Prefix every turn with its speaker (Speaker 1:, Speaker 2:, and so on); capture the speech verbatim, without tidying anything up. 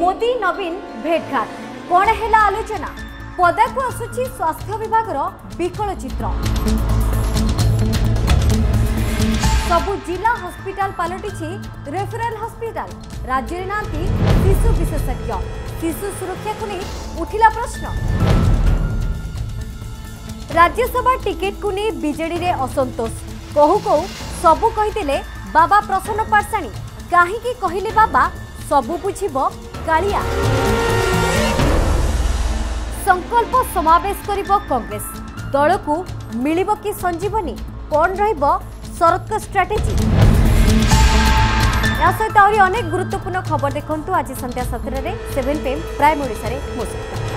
Speaker 1: मोदी नवीन भेटघाट कौन है आलोचना पदा को आसुची स्वास्थ्य विभाग विकल चित्र सबु जिला हॉस्पिटल पलटि रेफरल हॉस्पिटल राज्य में नांती शिशु विशेषज्ञ शिशु सुरक्षा को नहीं उठिला प्रश्न राज्यसभा टिकेट को नहीं बीजेडी रे असंतोष कहू कहू सबू कही बाबा प्रसन्न पाठशाणी कहीं कहले बाबा सबू बुझिब कालिया संकल्प समावेश करिब कांग्रेस दल को मिलिब कि संजीवनी कौन रहिब शरद का स्ट्राटेजी या सहित अनेक गुरुत्वपूर्ण खबर देखंतु आज संध्या सतरे सेवन पीएम प्राइम ओडिशा रे मो सहित।